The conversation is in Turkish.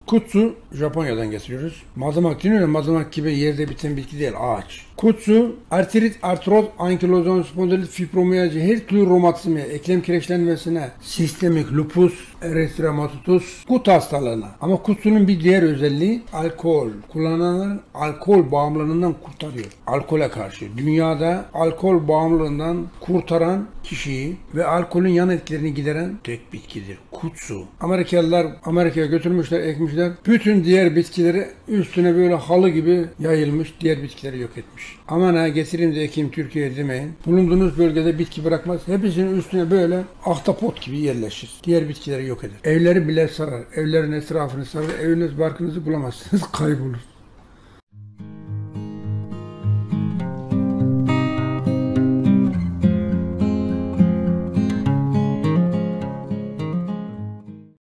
Kutsu Japonya'dan getiriyoruz. Mazamak deniyor ya, mazamak gibi yerde biten bitki değil, ağaç. Kutsu, artrit, artroz, ankilozan spondilit, fibromiyacı, her türlü romatizmaya, eklem kireçlenmesine, sistemik lupus, erythematosus, kut hastalığına. Ama kutsunun bir diğer özelliği alkol. Kullananların alkol bağımlılığından kurtarıyor. Alkole karşı. Dünyada alkol bağımlılığından kurtaran kişiyi ve alkolün yan etkilerini gideren tek bitkidir. Kutsu. Amerikalılar Amerika'ya götürmüşler, ekmişler. Bütün diğer bitkileri üstüne böyle halı gibi yayılmış, diğer bitkileri yok etmiş. Aman ha getireyim de ekeyim Türkiye'ye demeyin. Bulunduğunuz bölgede bitki bırakmaz. Hepsinin üstüne böyle ahtapot gibi yerleşir. Diğer bitkileri yok eder. Evleri bile sarar. Evlerin etrafını sarar. Eviniz barkınızı bulamazsınız. Kaybolur.